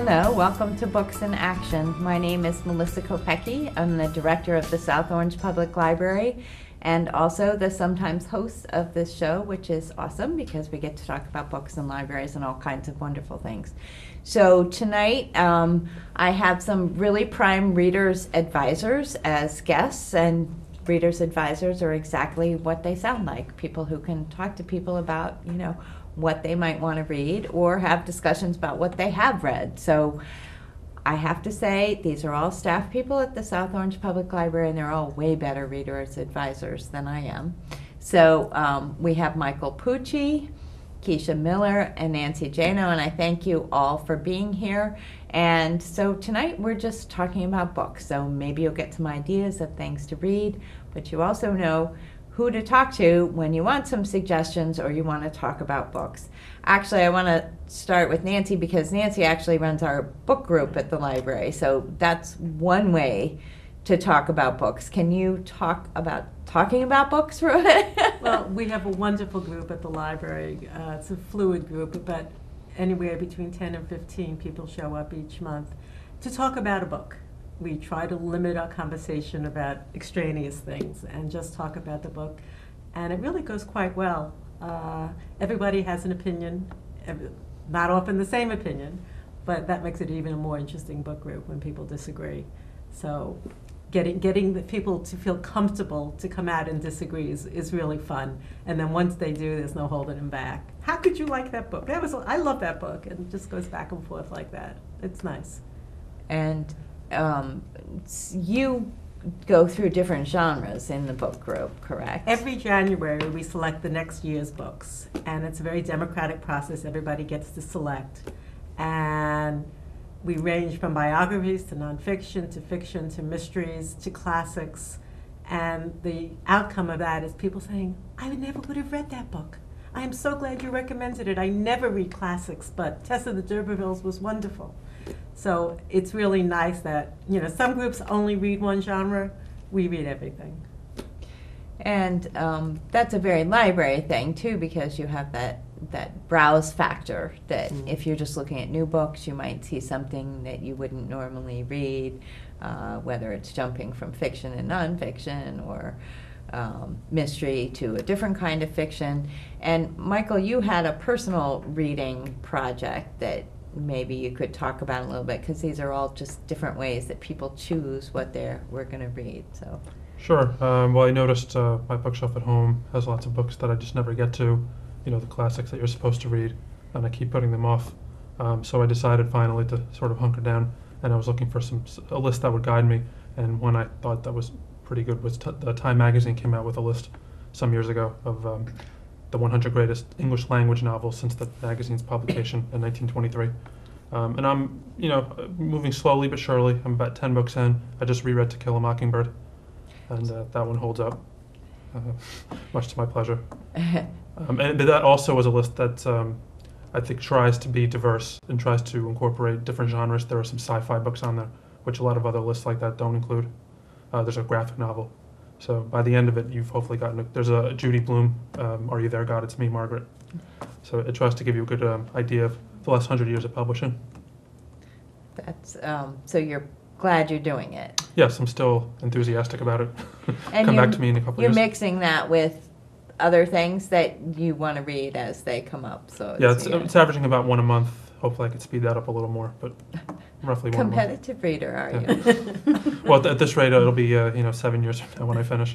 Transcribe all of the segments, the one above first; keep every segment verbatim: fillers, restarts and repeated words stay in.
Hello, welcome to Books in Action. My name is Melissa Kopecki. I'm the director of the South Orange Public Library and also the sometimes host of this show, which is awesome because we get to talk about books and libraries and all kinds of wonderful things. So tonight um, I have some really prime readers advisors as guests, and readers advisors are exactly what they sound like, people who can talk to people about, you know, what they might want to read or have discussions about what they have read. So I have to say, these are all staff people at the South Orange Public Library, and they're all way better readers advisors than I am. So um, we have Michael Pucci, Keisha Miller, and Nancy Jano, and I thank you all for being here. And so tonight we're just talking about books, so maybe you'll get some ideas of things to read, but you also know who to talk to when you want some suggestions or you want to talk about books. Actually, I want to start with Nancy because Nancy actually runs our book group at the library, so that's one way to talk about books. Can you talk about talking about books for a minute? Well, we have a wonderful group at the library. Uh, it's a fluid group, but anywhere between ten and fifteen people show up each month to talk about a book. We try to limit our conversation about extraneous things and just talk about the book, and it really goes quite well. Uh, everybody has an opinion, every, not often the same opinion, but that makes it even a more interesting book group when people disagree. So getting getting the people to feel comfortable to come out and disagree is, is really fun. And then once they do, there's no holding them back. How could you like that book? That was I love that book, and it just goes back and forth like that. It's nice. And um, you go through different genres in the book group, correct? Every January we select the next year's books, and it's a very democratic process. Everybody gets to select, and we range from biographies to nonfiction to fiction to mysteries to classics, and the outcome of that is people saying, I never would have read that book. I am so glad you recommended it. I never read classics, but Tess of the D'Urbervilles was wonderful. So it's really nice that, you know, some groups only read one genre. We read everything. And um, that's a very library thing, too, because you have that, that browse factor that mm. if you're just looking at new books, you might see something that you wouldn't normally read, uh, whether it's jumping from fiction and nonfiction or um, mystery to a different kind of fiction. And, Michael, you had a personal reading project that maybe you could talk about a little bit, because these are all just different ways that people choose what they're we're going to read. So sure. Um, well, I noticed uh, my bookshelf at home has lots of books that I just never get to, you know, the classics that you're supposed to read, and I keep putting them off. Um, so I decided finally to sort of hunker down, and I was looking for some a list that would guide me, and one I thought that was pretty good was t- the Time magazine came out with a list some years ago of um, the one hundred greatest English language novels since the magazine's publication in nineteen twenty-three. Um, and I'm, you know, moving slowly but surely. I'm about ten books in. I just reread To Kill a Mockingbird, and uh, that one holds up, uh, much to my pleasure. um, and that also was a list that um, I think tries to be diverse and tries to incorporate different genres. There are some sci-fi books on there, which a lot of other lists like that don't include. Uh, there's a graphic novel. So by the end of it, you've hopefully gotten a, there's a Judy Blume, um, Are You There, God? It's Me, Margaret. So it tries to give you a good um, idea of the last hundred years of publishing. That's um, so you're glad you're doing it. Yes, I'm still enthusiastic about it. And come back to me in a couple you're years. You're mixing that with other things that you want to read as they come up. So yeah, it's, it's averaging about one a month. Hopefully I could speed that up a little more, but roughly one competitive reader, are yeah. you? Well, at this rate, it'll be uh, you know seven years from now when I finish.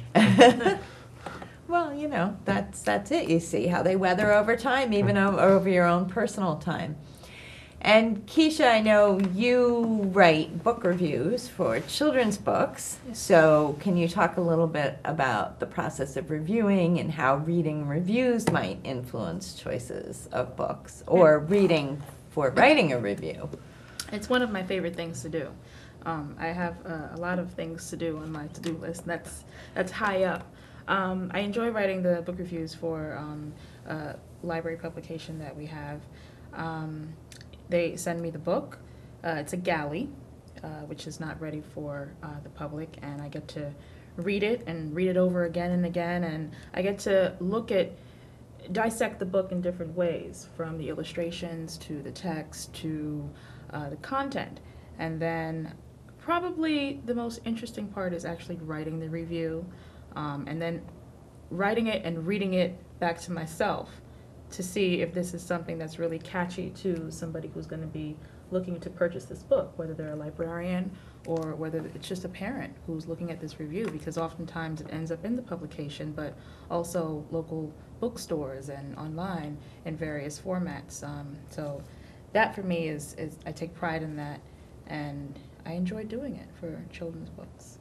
Well, you know, that's that's it. You see how they weather over time, even o- over your own personal time. And Keisha, I know you write book reviews for children's books. So can you talk a little bit about the process of reviewing and how reading reviews might influence choices of books, or reading for writing a review? It's one of my favorite things to do. Um, I have uh, a lot of things to do on my to-do list. That's that's high up. Um, I enjoy writing the book reviews for um, a library publication that we have. Um, they send me the book. Uh, it's a galley, uh, which is not ready for uh, the public, and I get to read it and read it over again and again, and I get to look at, dissect the book in different ways, from the illustrations to the text to uh, the content. And then probably the most interesting part is actually writing the review, um, and then writing it and reading it back to myself to see if this is something that's really catchy to somebody who's going to be looking to purchase this book, whether they're a librarian or whether it's just a parent who's looking at this review, because oftentimes it ends up in the publication, but also local bookstores and online in various formats. Um, so that for me is, is, I take pride in that, and I enjoy doing it for children's books.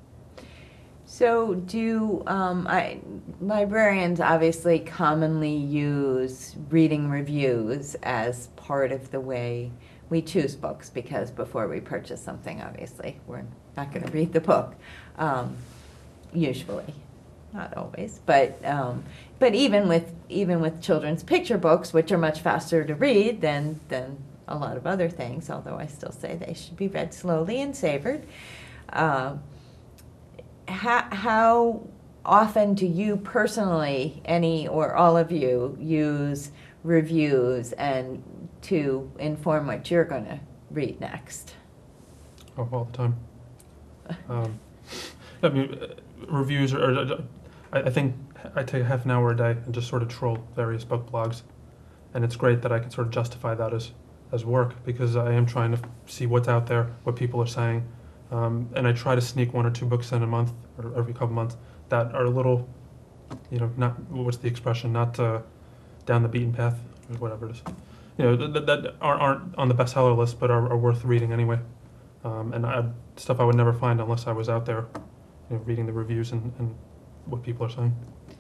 So do, um, I, librarians obviously commonly use reading reviews as part of the way we choose books, because before we purchase something, obviously, we're not going to read the book, um, usually, not always, but um, but even with even with children's picture books, which are much faster to read than than a lot of other things, although I still say they should be read slowly and savored. Uh, how, how often do you personally, any or all of you, use reviews and to inform what you're going to read next? Oh, all the time. Um, I mean, uh, reviews are, are I, I think I take half an hour a day and just sort of troll various book blogs. And it's great that I can sort of justify that as, as work, because I am trying to see what's out there, what people are saying. Um, and I try to sneak one or two books in a month, or every couple months, that are a little, you know, not, what's the expression, not uh, down the beaten path, or whatever it is. You know, that, that aren't, aren't on the bestseller list, but are, are worth reading anyway. Um, and I, stuff I would never find unless I was out there, you know, reading the reviews and, and what people are saying.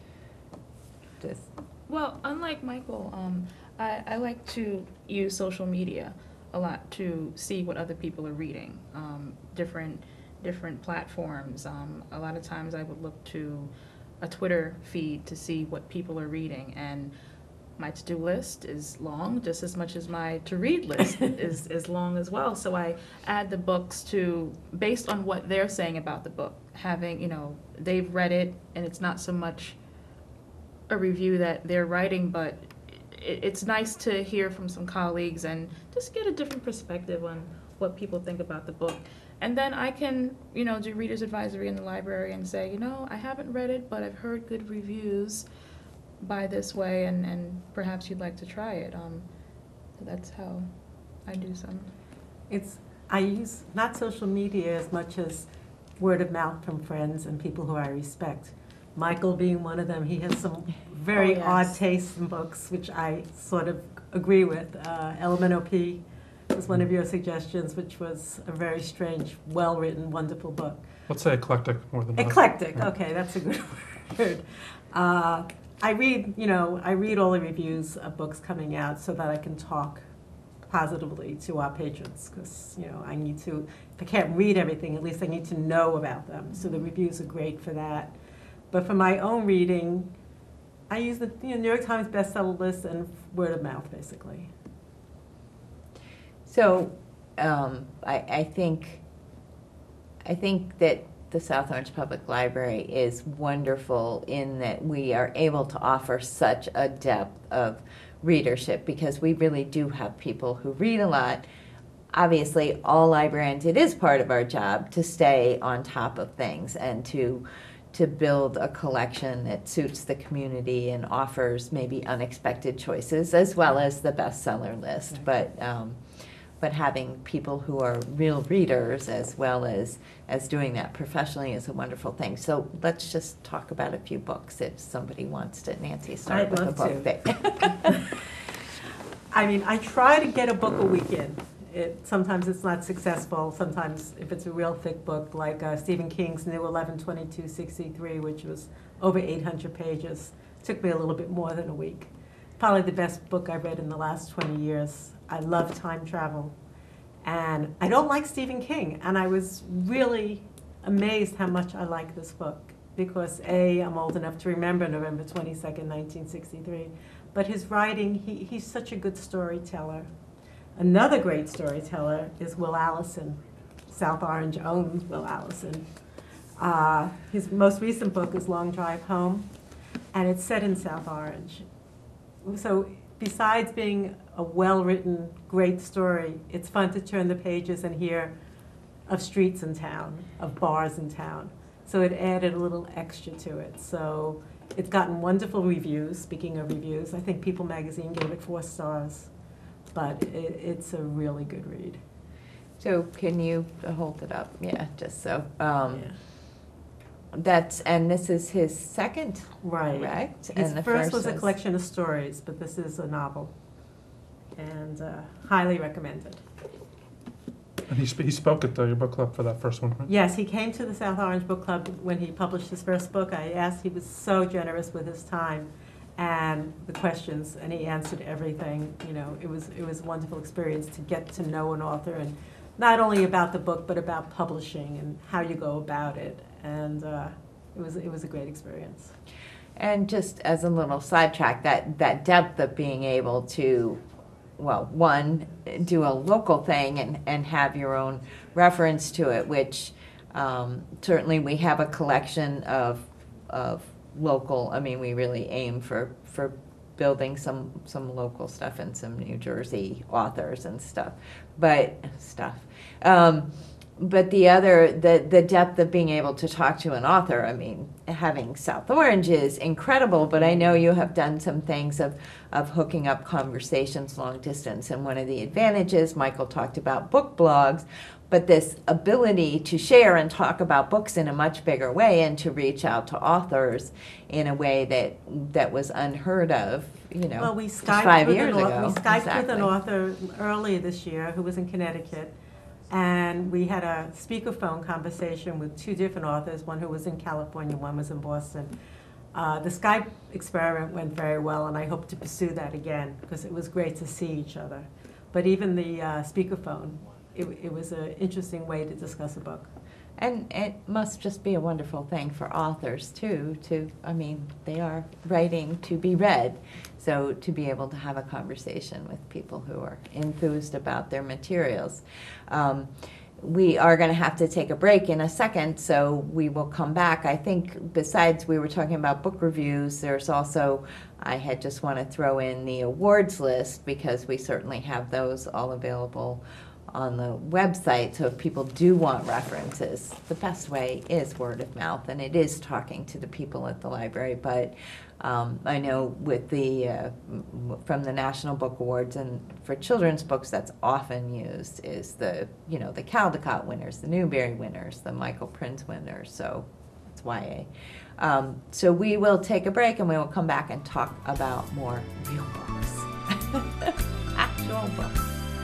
Just Well, unlike Michael, um, I, I like to use social media a lot to see what other people are reading, um, different different platforms. Um, a lot of times I would look to a Twitter feed to see what people are reading, and my to-do list is long, just as much as my to-read list is, is long as well. So I add the books to, based on what they're saying about the book, having, you know, they've read it, and it's not so much a review that they're writing, but it, it's nice to hear from some colleagues and just get a different perspective on what people think about the book. And then I can, you know, do reader's advisory in the library and say, you know, I haven't read it, but I've heard good reviews by this way, and, and perhaps you'd like to try it. Um, so that's how I do some. It's, I use not social media as much as word of mouth from friends and people who I respect. Michael being one of them, he has some very Oh, yes. odd tastes in books, which I sort of agree with. Uh, L M N O P was one of your suggestions, which was a very strange, well-written, wonderful book. Let's say eclectic more than that. Eclectic, Yeah. okay, that's a good word. Uh, I read, you know, I read all the reviews of books coming out so that I can talk positively to our patrons, because, you know, I need to, if I can't read everything, at least I need to know about them. So the reviews are great for that. But for my own reading, I use the, you know, New York Times bestseller list and word of mouth, basically. So, um, I, I think, I think that the South Orange Public Library is wonderful in that we are able to offer such a depth of readership, because we really do have people who read a lot. Obviously, all librarians, it is part of our job to stay on top of things and to to build a collection that suits the community and offers maybe unexpected choices, as well as the bestseller list. But um, but having people who are real readers as well as as doing that professionally is a wonderful thing. So let's just talk about a few books if somebody wants to. Nancy, start I'd with a love book to. that. I mean, I try to get a book a weekend. It, sometimes it's not successful. Sometimes if it's a real thick book, like uh, Stephen King's New eleven twenty-two sixty-three, which was over eight hundred pages, took me a little bit more than a week. Probably the best book I've read in the last twenty years. I love time travel. And I don't like Stephen King, and I was really amazed how much I like this book, because A, I'm old enough to remember November twenty-second, nineteen sixty-three, but his writing, he, he's such a good storyteller. Another great storyteller is Will Allison. South Orange owns Will Allison. Uh, his most recent book is Long Drive Home, and it's set in South Orange. So besides being a well-written, great story, it's fun to turn the pages and hear of streets in town, of bars in town. So it added a little extra to it. So it's gotten wonderful reviews. Speaking of reviews, I think People Magazine gave it four stars. But it, it's a really good read. So can you hold it up? Yeah, just so. Um, Yeah. That's, and this is his second, Right. correct? His And the first was a was- collection of stories, but this is a novel. And uh, highly recommended. And he, sp- he spoke at the, your book club for that first one, right? Yes, he came to the South Orange Book Club when he published his first book. I asked, he was so generous with his time and the questions, and he answered everything. You know, it was, it was a wonderful experience to get to know an author, and not only about the book, but about publishing and how you go about it. And uh, it was, it was a great experience. And just as a little sidetrack, that, that depth of being able to, well, one, do a local thing and, and have your own reference to it, which um, certainly we have a collection of, of local, I mean, we really aim for, for building some, some local stuff and some New Jersey authors and stuff, but, stuff. Um, But the other, the, the depth of being able to talk to an author, I mean, having South Orange is incredible, but I know you have done some things of, of hooking up conversations long distance. And one of the advantages, Michael talked about book blogs, but this ability to share and talk about books in a much bigger way and to reach out to authors in a way that, that was unheard of, you know, Well, we just Skyped five with years an, au- ago. we Skyped with Exactly. an author earlier this year who was in Connecticut, and we had a speakerphone conversation with two different authors, one who was in California, one was in Boston. Uh, the Skype experiment went very well, and I hope to pursue that again, because it was great to see each other. But even the uh, speakerphone, it, it was an interesting way to discuss a book. And it must just be a wonderful thing for authors too, to, I mean, they are writing to be read. So to be able to have a conversation with people who are enthused about their materials. Um, we are going to have to take a break in a second, so we will come back. I think besides we were talking about book reviews, there's also, I had just want to throw in the awards list, because we certainly have those all available on the website. So if people do want references, the best way is word of mouth, and it is talking to the people at the library. But um, I know with the, uh, m- from the National Book Awards, and for children's books, that's often used is the, you know, the Caldecott winners, the Newbery winners, the Michael Prince winners, so it's Y A. Um, so we will take a break, and we will come back and talk about more real books, actual books.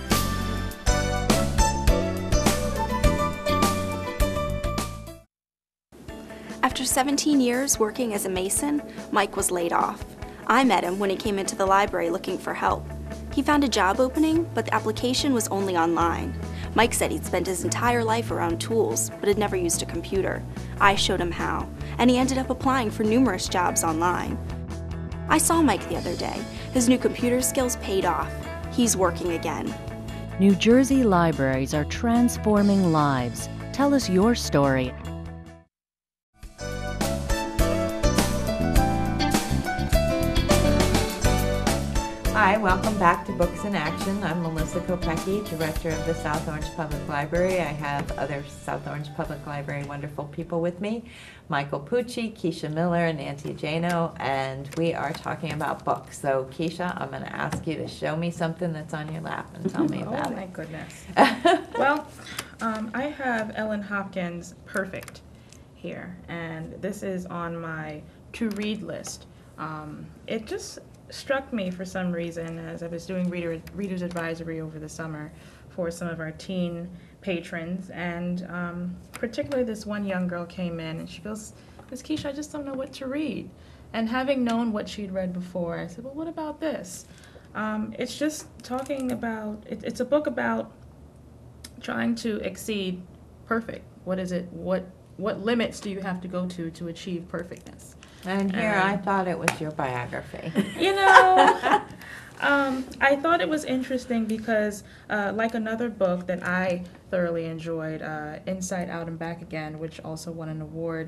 After seventeen years working as a mason, Mike was laid off. I met him when he came into the library looking for help. He found a job opening, but the application was only online. Mike said he'd spent his entire life around tools, but had never used a computer. I showed him how, and he ended up applying for numerous jobs online. I saw Mike the other day. His new computer skills paid off. He's working again. New Jersey libraries are transforming lives. Tell us your story. Hi, welcome back to Books in Action. I'm Melissa Kopecki, Director of the South Orange Public Library. I have other South Orange Public Library wonderful people with me, Michael Pucci, Keisha Miller, and Nancy Jano, and we are talking about books. So Keisha, I'm going to ask you to show me something that's on your lap and tell me about Oh, my it. goodness. Well, um, I have Ellen Hopkins' Perfect here, and this is on my to-read list. Um, it just struck me for some reason as I was doing reader, reader's advisory over the summer for some of our teen patrons, and um, particularly this one young girl came in and she goes, Miss Keisha, I just don't know what to read. And having known what she'd read before, I said, well, what about this? Um, it's just talking about, it, it's a book about trying to exceed perfect. What is it? What what limits do you have to go to to achieve perfectness? And here Um, I thought it was your biography. You know, um, I thought it was interesting because, uh, like another book that I thoroughly enjoyed, uh, Inside Out and Back Again, which also won an award,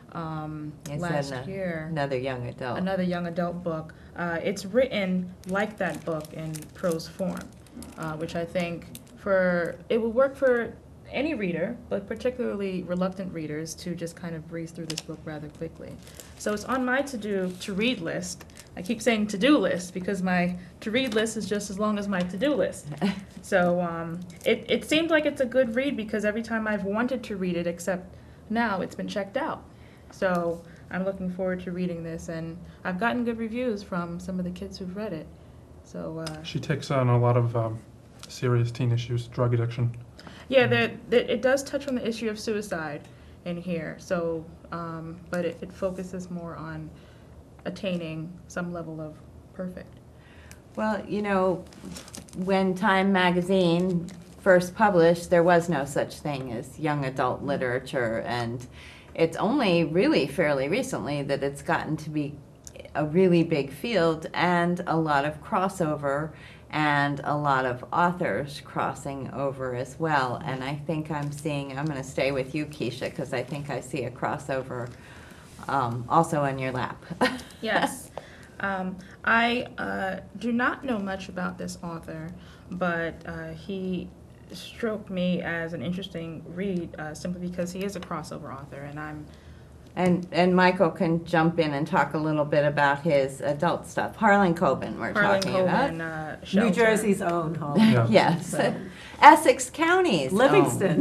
um, You said last ano- year. Another young adult. Another young adult book. Uh, it's written like that book in prose form, uh, which I think for it will work for any reader, but particularly reluctant readers to just kind of breeze through this book rather quickly. So it's on my to-do, to-read list. I keep saying to-do list because my to-read list is just as long as my to-do list. So um, it, it seemed like it's a good read because every time I've wanted to read it, except now, it's been checked out. So I'm looking forward to reading this, and I've gotten good reviews from some of the kids who've read it. So uh, She takes on a lot of um, serious teen issues, drug addiction. yeah, there, there, it does touch on the issue of suicide in here. So, um, but it, it focuses more on attaining some level of perfect. Well, you know, when Time magazine first published, there was no such thing as young adult literature, and it's only really fairly recently that it's gotten to be a really big field and a lot of crossover and a lot of authors crossing over as well. And I think I'm seeing, I'm going to stay with you, Keisha, because I think I see a crossover um, also in your lap. Yes. Um, I uh, do not know much about this author, but uh, he struck me as an interesting read uh, simply because he is a crossover author, and I'm And and Michael can jump in and talk a little bit about his adult stuff. Harlan Coben, we're Harlan talking Coben, about. uh, Shelter. New Jersey's own home. Yeah. Yes. So- Essex County's own. Livingston.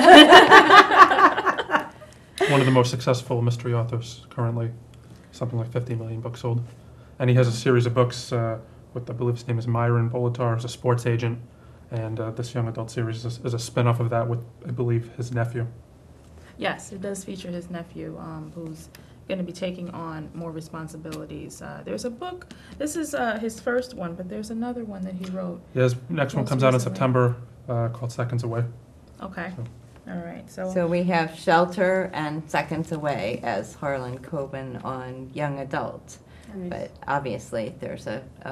One of the most successful mystery authors currently, something like fifty million books sold. And he has a series of books uh, with, I believe his name is Myron Bolitar, who's a sports agent. And uh, this young adult series is, is a spin-off of that with, I believe, his nephew. Yes, it does feature his nephew, um, who's going to be taking on more responsibilities. Uh, there's a book. This is uh, his first one, but there's another one that he wrote. Yeah, his next one Most comes out in recently. September uh, called Seconds Away. Okay. All right. So, So we have Shelter and Seconds Away as Harlan Coben on young adult. But obviously, there's a, a,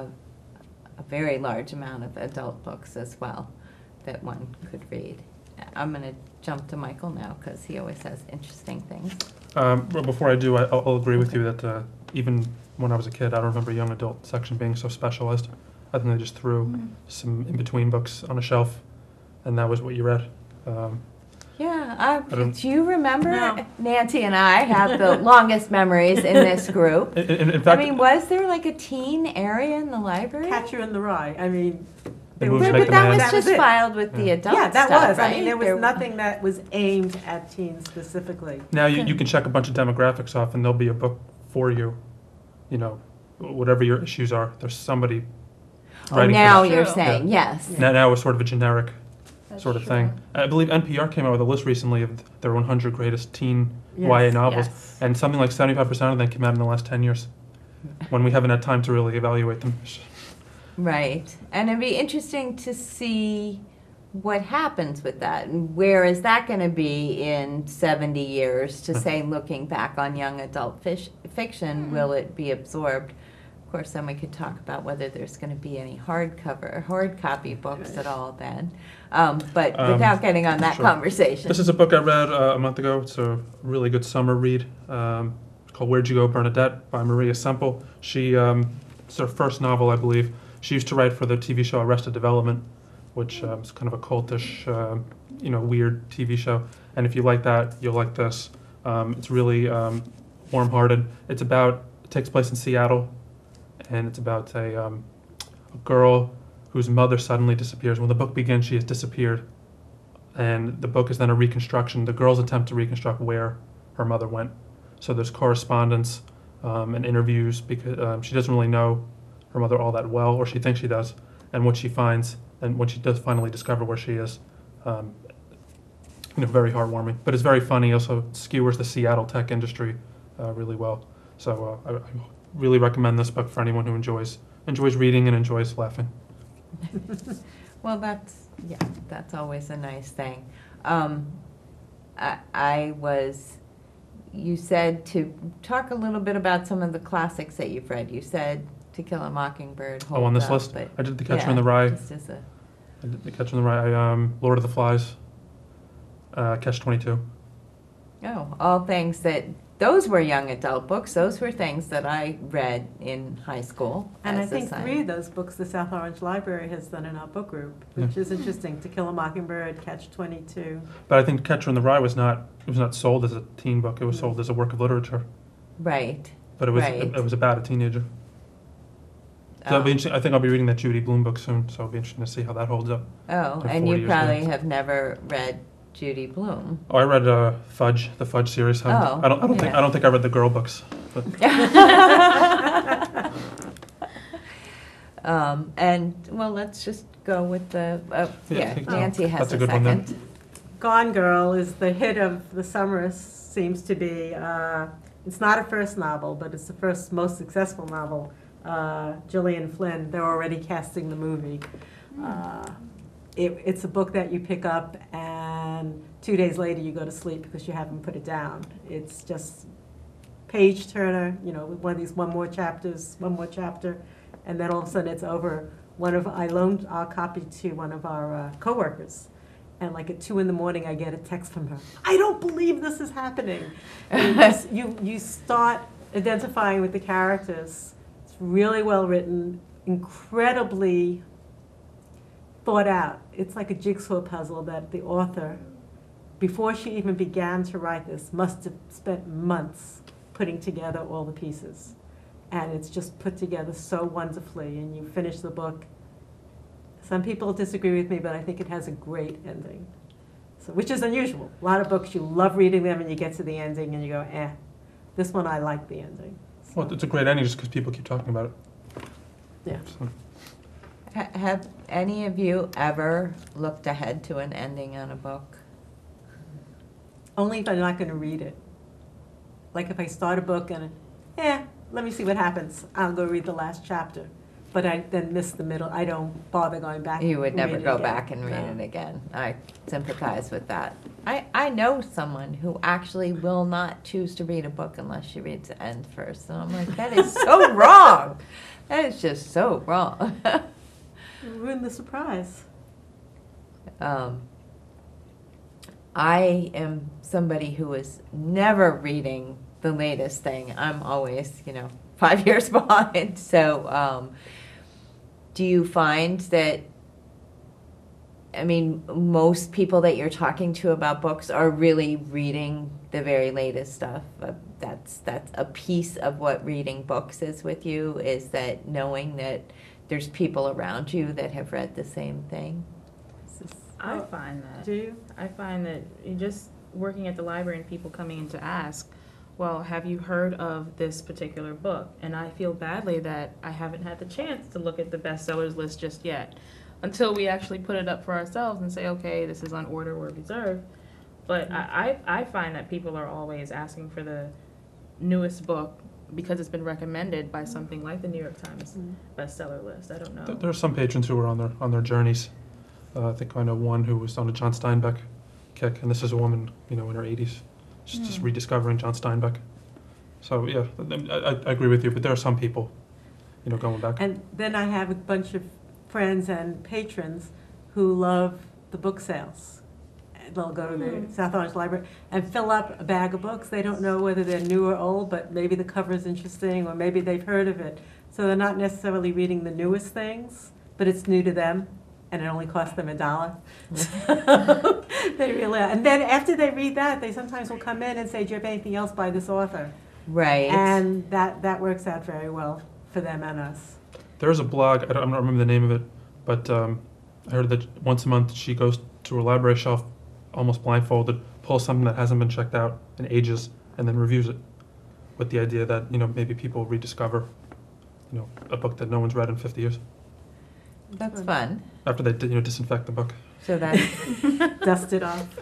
a very large amount of adult books as well that one could read. I'm going to jump to Michael now because he always has interesting things. Um, well, before I do, I, I'll, I'll agree with you that uh, even when I was a kid, I don't remember young adult section being so specialized. I think they just threw Mhm. some in-between books on a shelf, and that was what you read. Um, Yeah, I, I don't- do you remember? No. Nancy and I have the longest memories in this group. in, in, in I fact, mean, was there like a teen area in the library? Catcher in the Rye. I mean, The there moves But, make but the that man. was That was just it. filed with the Yeah. adult yeah, that stuff, was. right? I mean, there was There- nothing that was aimed at teens specifically. now you, you can check a bunch of demographics off, and there'll be a book for you. You know, whatever your issues are, there's somebody Oh, writing now for that. you're True. saying, yes. Yeah. Now, now it's sort of a generic that's sort of true. thing. I believe N P R came out with a list recently of their one hundred greatest teen Yes. Y A novels, Yes. and something like seventy-five percent of them came out in the last ten years, when we haven't had time to really evaluate them. Right. And it'd be interesting to see what happens with that. And where is that going to be in seventy years to say, looking back on young adult fish, fiction, will it be absorbed? Of course, then we could talk about whether there's going to be any hardcover, hard copy books at all then. Um, but Um, without getting on that sure. conversation. This is a book I read uh, a month ago. It's a really good summer read. Um, it's called Where'd You Go, Bernadette by Maria Semple. She, um, it's her first novel, I believe. She used to write for the T V show Arrested Development, which um, is kind of a cultish, uh, you know, weird T V show. And if you like that, you'll like this. Um, it's really um, warm-hearted. It's about, it takes place in Seattle, and it's about a, um, a girl whose mother suddenly disappears. When the book begins, she has disappeared. And the book is then a reconstruction, the girl's attempt to reconstruct where her mother went. So there's correspondence um, and interviews because um, she doesn't really know her mother all that well, or she thinks she does. And what she finds, and when she does finally discover where she is, um, you know, very heartwarming. But it's very funny. Also skewers the Seattle tech industry uh, really well. So uh, I, I really recommend this book for anyone who enjoys enjoys reading and enjoys laughing. Well, that's, yeah, that's always a nice thing. Um, I, I was, you said to talk a little bit about some of the classics that you've read. You said To Kill a Mockingbird. Oh, on this holds list? up, but I did The Catcher yeah, in the Rye. just as a- I did The Catcher in the Rye. Um, Lord of the Flies. Uh, Catch twenty-two. Oh, all things that those were young adult books. Those were things that I read in high school. And I as a think sign. three of those books the South Orange Library has done in our book group, which is interesting. To Kill a Mockingbird, Catch twenty-two. But I think Catcher in the Rye was not it was not sold as a teen book. It was sold as a work of literature. Right. But it was Right. it, it was about a teenager. So it'll be Oh. interesting. I think I'll be reading that Judy Blume book soon, so it'll be interesting to see how that holds up. Oh, to and forty you years probably later. have never read Judy Blume. Oh, I read uh, Fudge, the Fudge series. I'm- Oh, I don't I don't think yeah. I don't think I read the girl books. But Um, and, well, let's just go with the, uh, Yeah, yeah, I think Nancy has that's a a good one then. second. Gone Girl is the hit of the summer, seems to be. Uh, it's not a first novel, but it's the first most successful novel. Uh, Gillian Flynn, they're already casting the movie. Uh, it, it's a book that you pick up and two days later you go to sleep because you haven't put it down. It's just page turner, you know, one of these one more chapters, one more chapter, and then all of a sudden it's over. One of I loaned our copy to one of our uh, coworkers, and like at two in the morning I get a text from her. I don't believe this is happening. And you, just- you you start identifying with the characters. It's really well written, incredibly thought out. It's like a jigsaw puzzle that the author, before she even began to write this, must have spent months putting together all the pieces. And it's just put together so wonderfully, and you finish the book. Some people disagree with me, but I think it has a great ending, so, which is unusual. A lot of books, you love reading them, and you get to the ending, and you go, eh. This one, I like the ending. So, well, it's a great ending just because people keep talking about it. yeah. So, Ha- Have any of you ever looked ahead to an ending on a book? Only if I'm not going to read it. Like if I start a book and, eh, let me see what happens. I'll go read the last chapter. But I then miss the middle. I don't bother going back. You would and never read it go again. back and read No. it again. I sympathize with that. I, I know someone who actually will not choose to read a book unless she reads the end first. And I'm like, that is so wrong. That is just so wrong. Ruin the surprise. Um, I am somebody who is never reading the latest thing. I'm always, you know, five years behind. So, um, do you find that, I mean, most people that you're talking to about books are really reading the very latest stuff? Uh, that's that's a piece of what reading books is with you, is that knowing that there's people around you that have read the same thing. This is- I find that. Do you? I find that you just working at the library and people coming in to ask, well, have you heard of this particular book? And I feel badly that I haven't had the chance to look at the bestsellers list just yet, until we actually put it up for ourselves and say, okay, this is on order or reserve. But I, I, I find that people are always asking for the newest book because it's been recommended by something like the New York Times bestseller list. I don't know. th- there are some patrons who are on their on their journeys. Uh, I think I know one who was on a John Steinbeck kick, and this is a woman, you know, in her eighties, just, just rediscovering John Steinbeck. So yeah, I, I, I agree with you, but there are some people, you know, going back. And then I have a bunch of friends and patrons who love the book sales. And they'll go to the South Orange Library and fill up a bag of books. They don't know whether they're new or old, but maybe the cover is interesting, or maybe they've heard of it. So they're not necessarily reading the newest things, but it's new to them, and it only costs them a dollar. So they really are. And then after they read that, they sometimes will come in and say, do you have anything else by this author? Right. And that, that works out very well for them and us. There's a blog, I don't, I don't remember the name of it, but um, I heard that once a month she goes to her library shelf, almost blindfolded, pulls something that hasn't been checked out in ages, and then reviews it, with the idea that, you know, maybe people rediscover, you know, a book that no one's read in fifty years, That's fun. after they, you know, disinfect the book. So that's, Dust it off.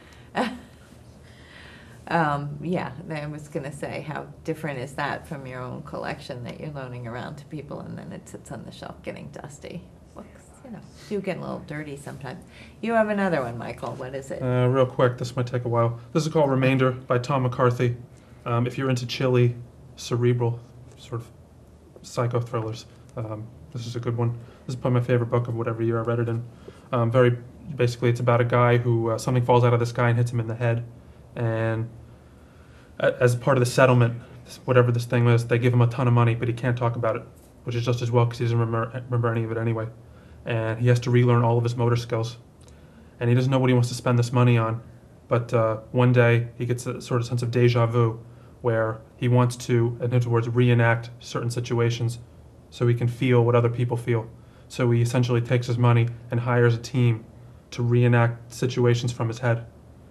um, yeah, I was gonna say, how different is that from your own collection that you're loaning around to people and then it sits on the shelf getting dusty? Books, you know, do get a little dirty sometimes. You have another one, Michael. What is it? Uh, real quick, this might take a while. This is called Remainder by Tom McCarthy. Um, if you're into chilly, cerebral, sort of psycho thrillers, um, this is a good one. This is probably my favorite book of whatever year I read it in. Um, very, basically, it's about a guy who, uh, something falls out of the sky and hits him in the head. And a- as part of the settlement, whatever this thing was, they give him a ton of money, but he can't talk about it, which is just as well because he doesn't remember, remember any of it anyway. And he has to relearn all of his motor skills. And he doesn't know what he wants to spend this money on. But uh, one day he gets a sort of sense of deja vu where he wants to, in his words, reenact certain situations so he can feel what other people feel. So he essentially takes his money and hires a team to reenact situations from his head.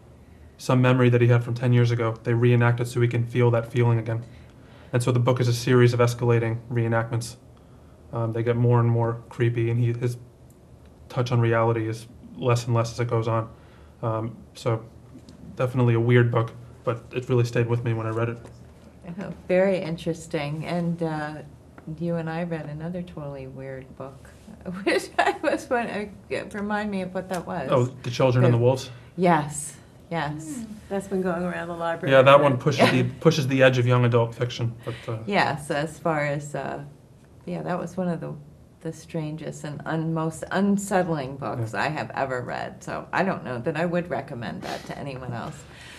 Some memory that he had from ten years ago, they reenact it so he can feel that feeling again. And so the book is a series of escalating reenactments. Um, they get more and more creepy, and he, his touch on reality is less and less as it goes on. Um, so definitely a weird book, but it really stayed with me when I read it. Oh, very interesting. And uh, you and I read another totally weird book, which I was wondering, remind me of what that was. Oh, The Children and the Wolves? Yes, yes. That's been going around the library. Yeah, that one pushes the pushes the edge of young adult fiction. But uh, Yes, as far as, uh, yeah, that was one of the the strangest and un, most unsettling books Yeah. I have ever read. So I don't know that I would recommend that to anyone else.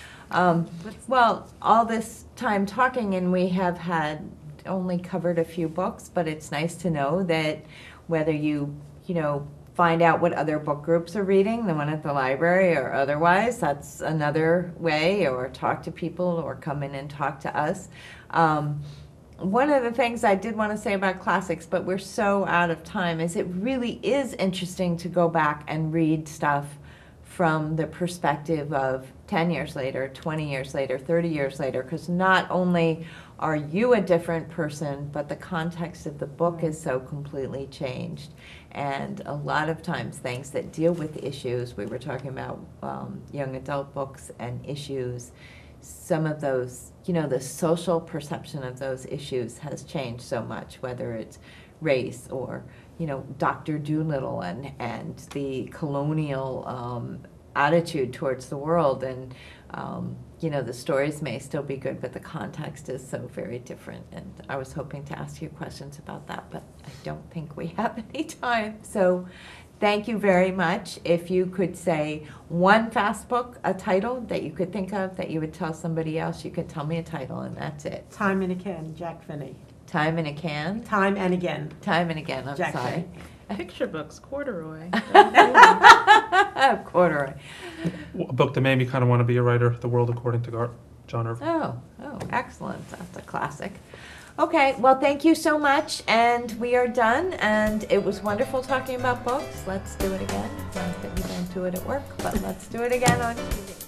Um, well, all this time talking, and we have had only covered a few books, but it's nice to know that whether you, you know, find out what other book groups are reading, the one at the library or otherwise, that's another way, or talk to people or come in and talk to us. Um, One of the things I did want to say about classics, but we're so out of time, is it really is interesting to go back and read stuff from the perspective of ten years later, twenty years later, thirty years later, because not only are you a different person, but the context of the book is so completely changed. And a lot of times things that deal with issues, we were talking about um, young adult books and issues, some of those, you know, the social perception of those issues has changed so much, whether it's race or, you know, Doctor Dolittle and, and the colonial um, attitude towards the world. And, um, you know, the stories may still be good, but the context is so very different. And I was hoping to ask you questions about that, but I don't think we have any time. So thank you very much. If you could say one fast book, a title that you could think of that you would tell somebody else, you could tell me a title and that's it. Time and Again, Jack Finney. Time and a Can? Time and Again. Time and Again, I'm Jack sorry. Finney. Picture books, corduroy. Corduroy. a book that made me kind of want to be a writer, The World According to Gar- John Irving. Oh, oh, excellent. That's a classic. Okay, well, thank you so much, and we are done, and it was wonderful talking about books. Let's do it again. Not that we don't do it at work, but let's do it again on T V.